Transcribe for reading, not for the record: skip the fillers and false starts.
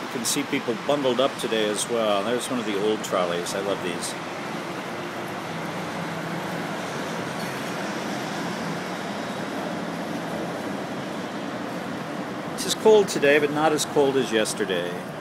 can see people bundled up today as well. There's one of the old trolleys. I love these. This is cold today, but not as cold as yesterday.